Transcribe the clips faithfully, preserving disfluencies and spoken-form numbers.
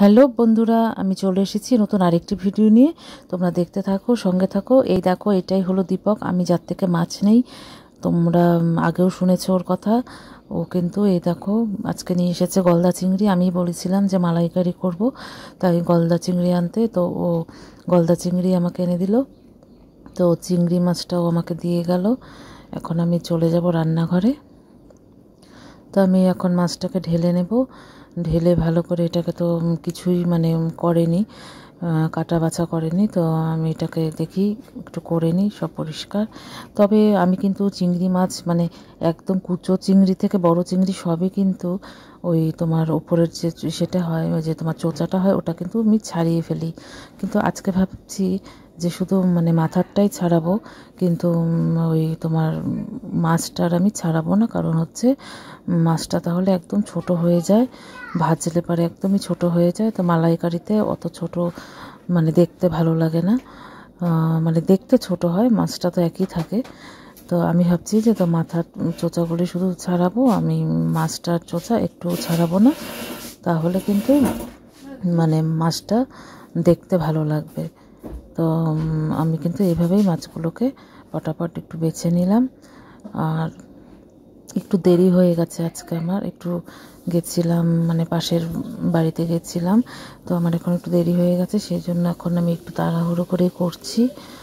Hello বন্ধুরা, আমি চলে এসেছি নতুন আরেকটি ভিডিও নিয়ে। তোমরা দেখতে থাকো, সঙ্গে থাকো। এই দেখো, এটাই হলো দীপক। আমি যার থেকে মাছ নেই, তোমরা আগেও শুনেছো ওর কথা। ও কিন্তু এই দেখো আজকে নিয়ে এসেছে গলদা চিংড়ি। আমি বলেছিলাম যে মালাইকারি করব, তাই গলদা চিংড়ি আনতে। তো ও গলদা চিংড়ি আমাকে এনে দিল। তো চিংড়ি মাছটাও আমাকে দিয়ে গেল। এখন আমি চলে যাব রান্নাঘরে। তো আমি এখন মাছটাকে ঢেলে নেব। ঢেলে ভালো করে, এটাকে তো কিছুই মানে করেনি, কাটা বাছা করেনি। তো আমি এটাকে দেখি একটু করে নিই, সব পরিষ্কার। তবে আমি কিন্তু চিংড়ি মাছ মানে একদম কুচো চিংড়ি থেকে বড় চিংড়ি সবই কিন্তু ওই তোমার ওপরের যে সেটা হয়, ওই যে তোমার চোচাটা হয়, ওটা কিন্তু আমি ছাড়িয়ে ফেলি। কিন্তু আজকে ভাবছি যে শুধু মানে মাথারটাই ছাড়াবো, কিন্তু ওই তোমার মাছটার আমি ছাড়াবো না। কারণ হচ্ছে মাছটা তাহলে একদম ছোট হয়ে যায়, ভাজলে পরে একদমই ছোট হয়ে যায়। তো মালাইকারিতে অত ছোট মানে দেখতে ভালো লাগে না, মানে দেখতে ছোট হয়, মাছটা তো একই থাকে। তো আমি ভাবছি যে তো মাথার চোচাগুলি শুধু ছাড়াবো, আমি মাছটার চোচা একটু ছাড়াবো না, তাহলে কিন্তু মানে মাছটা দেখতে ভালো লাগবে। তো আমি কিন্তু এইভাবেই মাছগুলোকে পটাপট একটু বেছে নিলাম। আর একটু দেরি হয়ে গেছে আজকে আমার, একটু গেছিলাম মানে পাশের বাড়িতে গেছিলাম। তো আমার এখন একটু দেরি হয়ে গেছে, সেই জন্য এখন আমি একটু তাড়াহুড়ো করে করছি।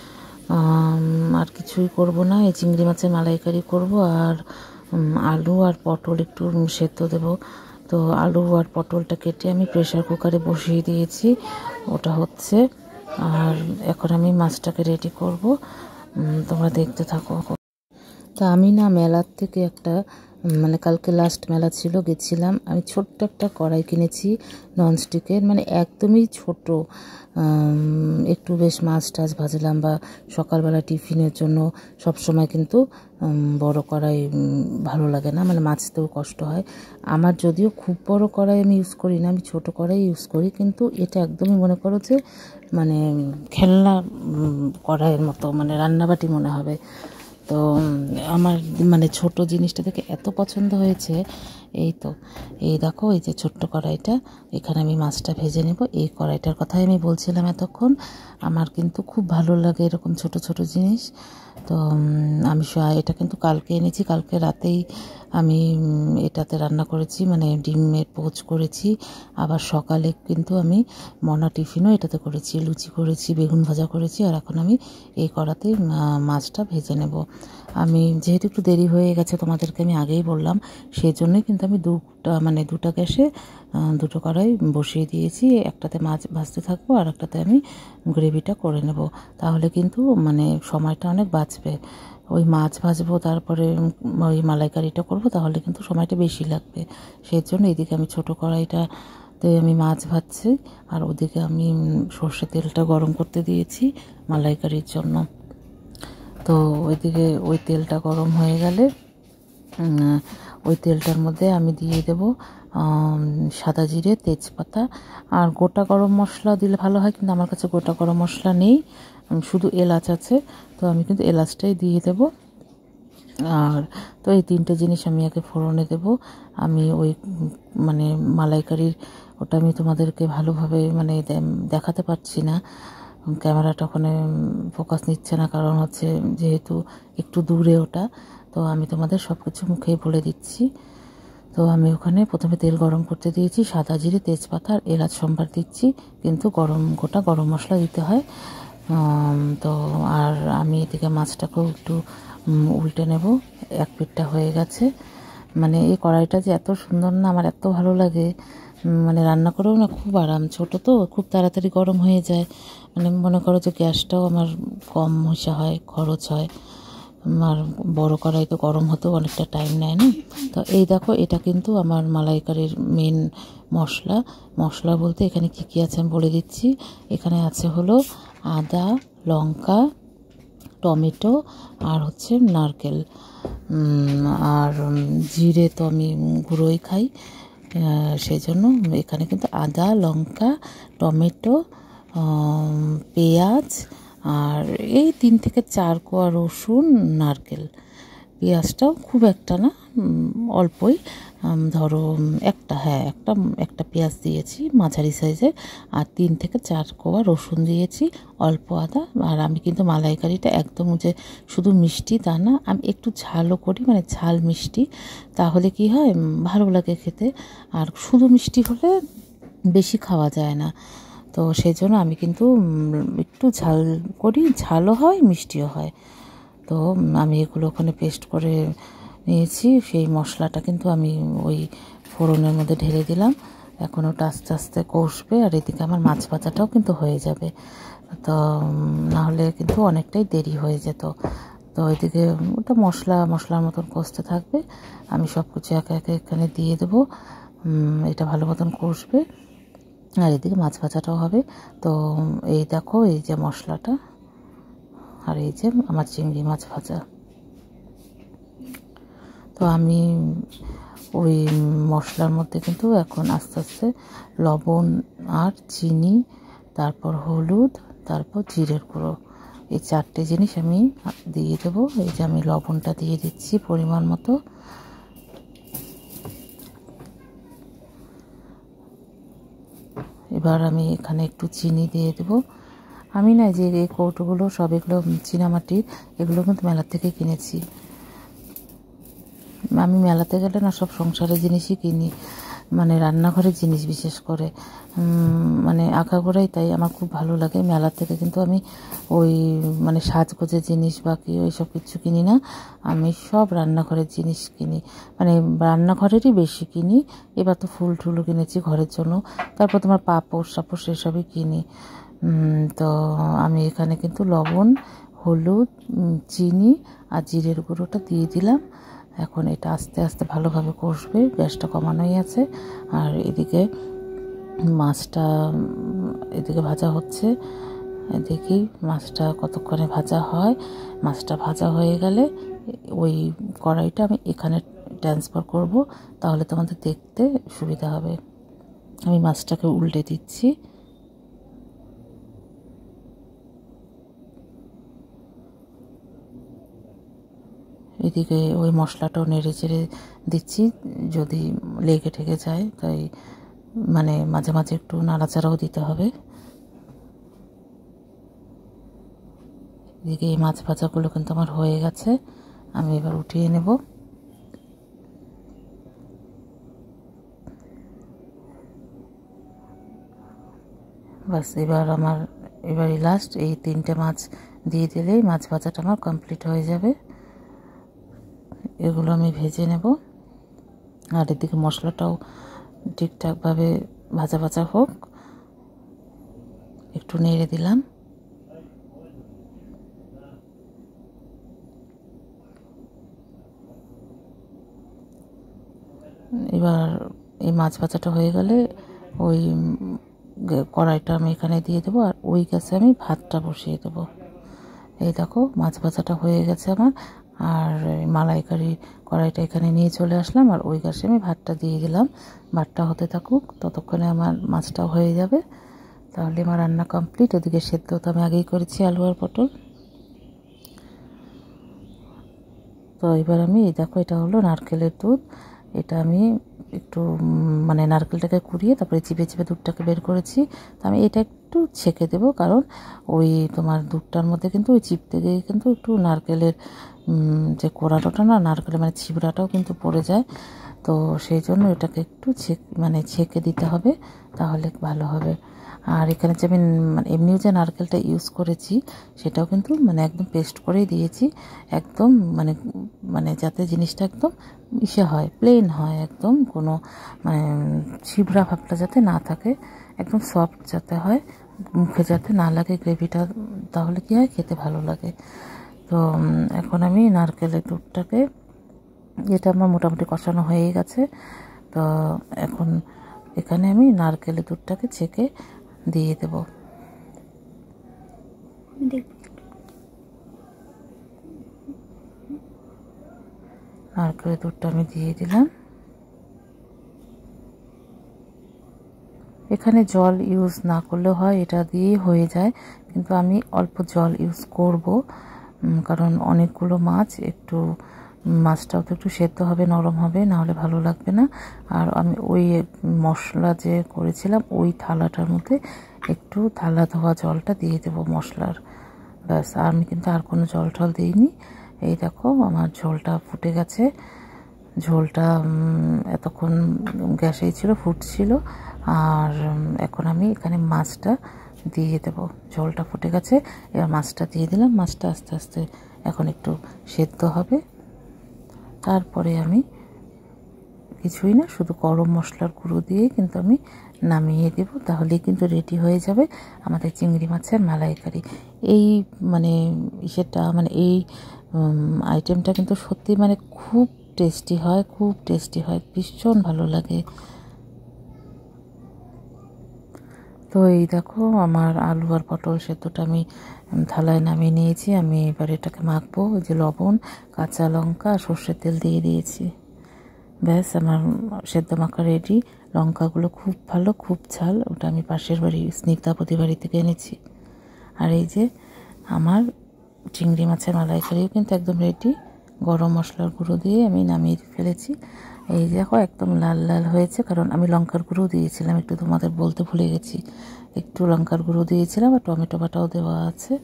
আর কিছুই করব না, এই চিংড়ি মাছের মালাইকারি করব। আর আলু আর পটল একটু সেদ্ধ দেব। তো আলু আর পটলটা কেটে আমি প্রেসার কুকারে বসিয়ে দিয়েছি, ওটা হচ্ছে। আর এখন আমি মাছটাকে রেডি করব, তোমরা দেখতে থাকো। তা আমি না মেলার থেকে একটা মানে কালকে লাস্ট মেলা ছিল, গেছিলাম। আমি ছোট্ট একটা কড়াই কিনেছি ননস্টিকের, মানে একদমই ছোট। একটু বেশ মাছ টাছ ভাজলাম বা সকালবেলা টিফিনের জন্য। সব সময় কিন্তু বড় কড়াই ভালো লাগে না, মানে মাছতেও কষ্ট হয় আমার। যদিও খুব বড় কড়াই আমি ইউজ করি না, আমি ছোট কড়াই ইউজ করি। কিন্তু এটা একদমই মনে করো যে মানে খেলনা কড়াইয়ের মতো, মানে রান্নাবাটি মনে হবে। তো আমার মানে ছোট জিনিসটা দেখে এত পছন্দ হয়েছে। এই তো এই দেখো, এই যে ছোট্ট কড়াইটা, এখানে আমি মাছটা ভেজে নেব। এই কড়াইটার কথাই আমি বলছিলাম এতক্ষণ। আমার কিন্তু খুব ভালো লাগে এরকম ছোট ছোট জিনিস। তো আমি এটা কিন্তু কালকে এনেছি, কালকে রাতেই আমি এটাতে রান্না করেছি, মানে ডিমের পোচ করেছি। আবার সকালে কিন্তু আমি মনা টিফিনও এটাতে করেছি, লুচি করেছি, বেগুন ভাজা করেছি। আর এখন আমি এই কড়াতেই মাছটা ভেজে নেব। আমি যেহেতু একটু দেরি হয়ে গেছে, তোমাদেরকে আমি আগেই বললাম, সেই জন্যই কিন্তু আমি দুটা মানে দুটা গ্যাসে দুটো কড়াই বসিয়ে দিয়েছি। একটাতে মাছ ভাজতে থাকবো, আর একটাতে আমি গ্রেভিটা করে নেব। তাহলে কিন্তু মানে সময়টা অনেক বাঁচবে। ওই মাছ ভাজবো, তারপরে ওই মালাইকারিটা করব, তাহলে কিন্তু সময়টা বেশি লাগবে। সেই জন্য এদিকে আমি ছোটো কড়াইটাতে আমি মাছ ভাজছি, আর ওদিকে আমি সর্ষে তেলটা গরম করতে দিয়েছি মালাইকারির জন্য। তো ওইদিকে ওই তেলটা গরম হয়ে গেলে ওই তেলটার মধ্যে আমি দিয়ে দেব সাদা জিরে, তেজপাতা আর গোটা গরম মশলা দিলে ভালো হয়, কিন্তু আমার কাছে গোটা গরম মশলা নেই, শুধু এলাচ আছে। তো আমি কিন্তু এলাচটাই দিয়ে দেব। আর তো এই তিনটে জিনিস আমি আগে ফোড়নে দেব। আমি ওই মানে মালাইকারির ওটা আমি তোমাদেরকে ভালোভাবে মানে দেখাতে পারছি না, ক্যামেরাটা ওখানে ফোকাস নিচ্ছে না, কারণ হচ্ছে যেহেতু একটু দূরে ওটা। তো আমি তোমাদের সব কিছু মুখেই বলে দিচ্ছি। তো আমি ওখানে প্রথমে তেল গরম করতে দিয়েছি, সাদা জিরে, তেজপাতা আর এলাচ সম্বার দিচ্ছি, কিন্তু গরম গোটা গরম মশলা দিতে হয়। তো আর আমি এদিকে মাছটাকেও একটু উল্টে নেব। এক পিঠটা হয়ে গেছে। মানে এই কড়াইটা যে এত সুন্দর না, আমার এত ভালো লাগে, মানে রান্না করেও না খুব আরাম। ছোটো তো খুব তাড়াতাড়ি গরম হয়ে যায়, মানে মনে করো যে গ্যাসটাও আমার কম হিসা হয়, খরচ হয়। আর বড় কড়াই তো গরম হতেও অনেকটা টাইম নেয় না। তো এই দেখো, এটা কিন্তু আমার মালাইকারির মেন মশলা। মশলা বলতে এখানে কী কী আছে আমি বলে দিচ্ছি। এখানে আছে হলো আদা, লঙ্কা, টমেটো আর হচ্ছে নারকেল, আর জিরে তো আমি গুঁড়োই খাই, সেই জন্য এখানে কিন্তু আদা, লঙ্কা, টমেটো, পেঁয়াজ আর এই তিন থেকে চার কোয়া রসুন, নারকেল। পেঁয়াজটাও খুব একটা না, অল্পই। ধরো একটা হ্যাঁ একটা একটা পেঁয়াজ দিয়েছি মাঝারি সাইজের, আর তিন থেকে চার কোয়া রসুন দিয়েছি, অল্প আদা। আর আমি কিন্তু মালাইকারিটা একদম যে শুধু মিষ্টি তা না, আমি একটু ঝালও করি, মানে ঝাল মিষ্টি, তাহলে কি হয় ভালো লাগে খেতে। আর শুধু মিষ্টি হলে বেশি খাওয়া যায় না, তো সেই জন্য আমি কিন্তু একটু ঝাল করি, ঝালও হয় মিষ্টিও হয়। তো আমি এগুলো ওখানে পেস্ট করে নিয়েছি। সেই মশলাটা কিন্তু আমি ওই ফোড়নের মধ্যে ঢেলে দিলাম। এখন ওটা আস্তে আস্তে কষবে, আর এদিকে আমার মাছ ভাজাটাও কিন্তু হয়ে যাবে, তো নাহলে কিন্তু অনেকটাই দেরি হয়ে যেত। তো এদিকে ওটা মশলা মশলার মতন কষতে থাকবে, আমি সব কিছু একে একে এখানে দিয়ে দেবো। এটা ভালো মতন কষবে, আর এদিকে মাছ ভাজাটাও হবে। তো এই দেখো এই যে মশলাটা, আর এই যে আমার চিংড়ি মাছ ভাজা। তো আমি ওই মশলার মধ্যে কিন্তু এখন আস্তে আস্তে লবণ আর চিনি, তারপর হলুদ, তারপর জিরের গুঁড়ো, এই চারটে জিনিস আমি দিয়ে দেবো। এই যে আমি লবণটা দিয়ে দিচ্ছি পরিমাণ মতো। এবার আমি এখানে একটু চিনি দিয়ে দেবো। আমি না যে এই কৌটোগুলো সব এগুলো চীনামাটির, এগুলো কিন্তু মেলা থেকে কিনেছি। আমি মেলাতে গেলে না সব সংসারের জিনিসই কিনি, মানে রান্নাঘরের জিনিস বিশেষ করে, মানে আঁকাগোড়াই তাই আমার খুব ভালো লাগে। মেলা থেকে কিন্তু আমি ওই মানে সাজগোজের জিনিস বা কি ওই সব কিছু কিনি না, আমি সব রান্নাঘরের জিনিস কিনি, মানে রান্নাঘরেরই বেশি কিনি। এবার তো ফুল টুলও কিনেছি ঘরের জন্য, তারপর তোমার পাপড় সাপড় সেসবই কিনি। তো আমি এখানে কিন্তু লবণ, হলুদ, চিনি আর জিরের গুঁড়োটা দিয়ে দিলাম। এখন এটা আস্তে আস্তে ভালোভাবে কষবে, গ্যাসটা কমানোই আছে। আর এদিকে মাছটা এদিকে ভাজা হচ্ছে, দেখি মাছটা কতক্ষণে ভাজা হয়। মাছটা ভাজা হয়ে গেলে ওই কড়াইটা আমি এখানে ট্রান্সফার করব, তাহলে তোমাদের দেখতে সুবিধা হবে। আমি মাছটাকে উল্টে দিচ্ছি। এদিকে ওই মশলাটাও নেড়ে চেড়ে দিচ্ছি, যদি লেগে ঠেকে যায়, তাই মানে মাঝে মাঝে একটু নাড়াচাড়াও দিতে হবে। এদিকে এই মাছ ভাজাগুলো কিন্তু আমার হয়ে গেছে, আমি এবার উঠিয়ে নেব। বাস এবার আমার এবারই লাস্ট, এই তিনটে মাছ দিয়ে দিলেই মাছ ভাজাটা আমার কমপ্লিট হয়ে যাবে। এগুলো আমি ভেজে নেব, আর এদিকে মশলাটাও ঠিকঠাকভাবে ভাজা ভাজা হোক। একটু নেড়ে দিলাম। এবার এই মাছ ভাজাটা হয়ে গেলে ওই কড়াইটা আমি এখানে দিয়ে দেবো, আর ওই গ্যাসে আমি ভাতটা বসিয়ে দেবো। এই দেখো মাছ ভাজাটা হয়ে গেছে আমার, আর মালাইকারি কড়াইটা এখানে নিয়ে চলে আসলাম, আর ওই গ্যাসে আমি ভাতটা দিয়ে দিলাম। ভাতটা হতে থাকুক, ততক্ষণে আমার মাছটাও হয়ে যাবে, তাহলে আমার রান্না কমপ্লিট। ওদিকে সেদ্ধ তো আমি আগেই করেছি আলু আর পটল। তো এবার আমি এই দেখো এটা হলো নারকেলের দুধ, এটা আমি একটু মানে নারকেলটাকে কুড়িয়ে তারপরে চিপে চিপে দুধটাকে বের করেছি। তো আমি এটা একটু ছেঁকে দেবো, কারণ ওই তোমার দুধটার মধ্যে কিন্তু ওই চিপতে গিয়ে কিন্তু একটু নারকেলের যে কোড়াটা না, নারকেলের মানে ছিবড়াটাও কিন্তু পড়ে যায়, তো সেই জন্য এটাকে একটু ছেক মানে ছেঁকে দিতে হবে, তাহলে ভালো হবে। আর এখানে যে আমি মানে এমনিও যে নারকেলটা ইউজ করেছি সেটাও কিন্তু মানে একদম পেস্ট করেই দিয়েছি, একদম মানে মানে যাতে জিনিসটা একদম ইসে হয়, প্লেন হয়, একদম কোনো মানে ছিবড়া ভাবটা যাতে না থাকে, একদম সফট যাতে হয়, মুখে যাতে না লাগে গ্রেভিটা, তাহলে কি হয় খেতে ভালো লাগে। তো এখন আমি নারকেলের দুধটাকে, এটা আমার মোটামুটি কষানো হয়ে গেছে, তো এখন এখানে আমি নারকেলের দুধটাকে ছেঁকে দিয়ে দেব। নারকেলের দুধটা আমি দিয়ে দিলাম। এখানে জল ইউজ না করলেও হয়, এটা দিয়েই হয়ে যায়, কিন্তু আমি অল্প জল ইউজ করব, কারণ অনেকগুলো মাছ একটু মাছটাও তো একটু সেদ্ধ হবে, নরম হবে, নাহলে ভালো লাগবে না। আর আমি ওই মশলা যে করেছিলাম ওই থালাটার মধ্যে একটু থালা ধোয়া জলটা দিয়ে দেবো মশলার, ব্যাস। আর আমি কিন্তু আর কোনো জল টল দিইনি। এই দেখো আমার ঝোলটা ফুটে গেছে। ঝোলটা এতক্ষণ গ্যাসেই ছিল, ফুটছিল। আর এখন আমি এখানে মাছটা দিয়ে দেবো। ঝোলটা ফুটে গেছে, এবার মাছটা দিয়ে দিলাম। মাছটা আস্তে আস্তে এখন একটু সেদ্ধ হবে। তারপরে আমি কিছুই না, শুধু গরম মশলার গুঁড়ো দিয়েই কিন্তু আমি নামিয়ে দেব। তাহলেই কিন্তু রেডি হয়ে যাবে আমাদের চিংড়ি মাছের মালাইকারি। এই মানে সেটা মানে এই আইটেমটা কিন্তু সত্যি মানে খুব টেস্টি হয়, খুব টেস্টি হয়, ভীষণ ভালো লাগে। তো এই দেখো আমার আলু আর পটল সেদ্ধটা আমি থালায় নামিয়ে নিয়েছি। আমি এবার এটাকে মাখবো। ওই যে লবণ, কাঁচা লঙ্কা, সর্ষের তেল দিয়ে দিয়েছি, ব্যাস আমার সেদ্ধ মাখা রেডি। লঙ্কাগুলো খুব ভালো, খুব ঝাল। ওটা আমি পাশের বাড়ি স্নিগ্ধাপতি বাড়ি থেকে এনেছি। আর এই যে আমার চিংড়ি মাছের মালাইকারিও কিন্তু একদম রেডি। গরম মশলার গুঁড়ো দিয়ে আমি নামিয়ে ফেলেছি। এই দেখো একদম লাল লাল হয়েছে, কারণ আমি লঙ্কার গুঁড়ো দিয়েছিলাম একটু, তোমাদের বলতে ভুলে গেছি। একটু লঙ্কার গুঁড়ো দিয়েছিলাম, আর টমেটো বাটাও দেওয়া আছে।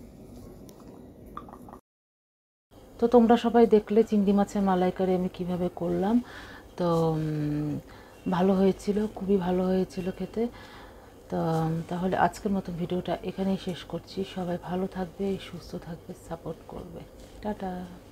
তো তোমরা সবাই দেখলে চিংড়ি মাছের মালাইকারি আমি কিভাবে করলাম। তো ভালো হয়েছিল, খুবই ভালো হয়েছিল খেতে। তো তাহলে আজকের মতো ভিডিওটা এখানেই শেষ করছি। সবাই ভালো থাকবে, সুস্থ থাকবে, সাপোর্ট করবে। টাটা।